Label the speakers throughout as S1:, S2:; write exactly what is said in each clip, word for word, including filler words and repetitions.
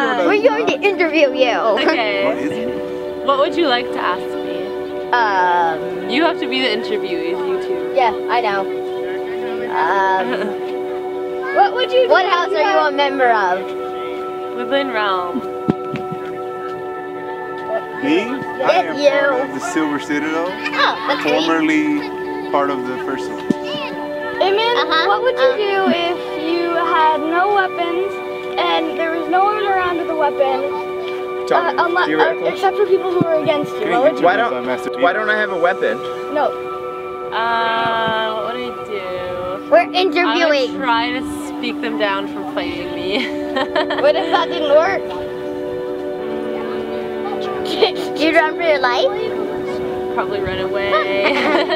S1: Uh,
S2: We're going to interview you.
S1: okay.
S3: What is it?
S1: What would you like to ask me?
S2: Um.
S1: You have to be the interviewee, you two.
S2: Yeah, I know. Um.
S4: What would you do?
S2: What house are you a member of?
S1: Woodland Realm.
S3: Me? I am
S2: you.
S3: part of the Silver Citadel,
S2: Oh, that's great.
S3: formerly part of the first one.
S4: Eamon,
S2: Uh-huh.
S4: what would you do if you had no weapons and there was no one around with a weapon? Uh, unless, uh, except for people who are against you. What would you
S5: Why don't Why don't I have a weapon?
S4: No.
S1: Uh, what would I do?
S2: We're
S1: I would
S2: interviewing.
S1: try to speak them down from fighting me.
S4: What if that didn't work?
S2: You'd run for your life?
S1: Probably run away.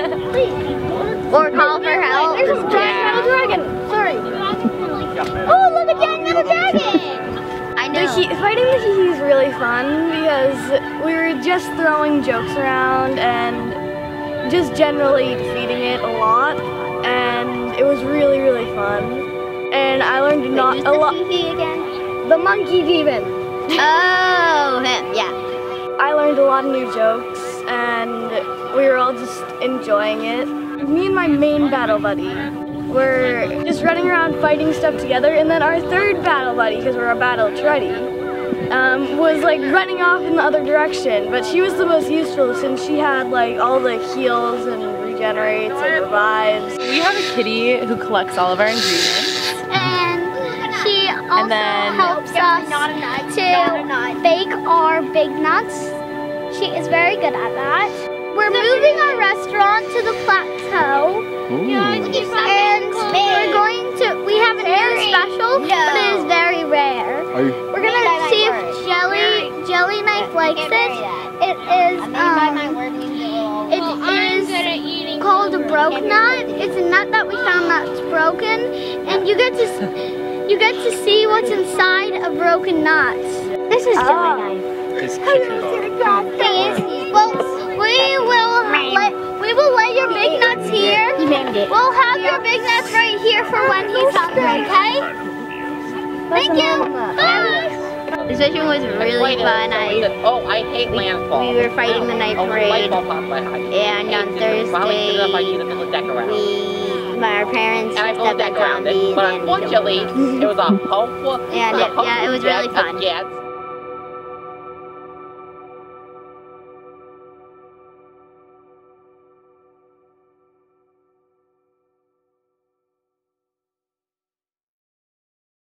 S2: Or call for help?
S4: There's a giant metal dragon. Sorry.
S2: Oh, look, a giant metal dragon! I
S4: The
S2: know.
S4: he fighting the hee is really fun because we were just throwing jokes around and just generally defeating it a lot, and it was really really fun. And I learned not
S2: Who's
S4: a lot.
S2: the hee again?
S4: The monkey demon.
S2: Oh, him, yeah.
S4: I learned a lot of new jokes, and we were all just enjoying it. Me and my main battle buddy were just running around fighting stuff together, and then our third battle buddy, because we're a battle ready, um, was like running off in the other direction. But she was the most useful since she had like all the heals and regenerates and revives.
S1: We have a kitty who collects all of our ingredients.
S6: And she also
S1: And then-
S6: helps us to bake our big nuts. She is very good at that. We're moving our restaurant to the plateau. And we're going to, we have a new special, but it is very rare.
S3: Are you?
S6: We're gonna see if Jelly, Jelly Knife likes it. It is, um, it is called a broke nut. It's a nut that we found that's broken, and you get to s- you get to see what's inside a broken nut.
S2: This is
S4: Oh.
S2: Jelly Knife.
S6: Thing is, well, we will let we will lay your big nuts here.
S2: You named it.
S6: We'll have your big nuts right here for when he's hungry. Okay? Thank you. Bye.
S2: This mission was really fun. I,
S7: Oh, I hate landfall.
S2: we were fighting the night
S7: Oh, the
S2: parade,
S7: light bulb popped my eye.
S2: and on
S7: Finally get it up, I
S2: Thursday,
S7: need to build a deck around.
S2: we, my parents
S7: And I
S2: dressed
S7: built a
S2: up
S7: deck
S2: as
S7: around it,
S2: zombies,
S7: but
S2: and we
S7: unfortunately, it was a hopeful,
S2: And
S7: it was a
S2: it- yeah, it was
S7: hopeful
S2: really
S7: guess
S2: fun.
S7: against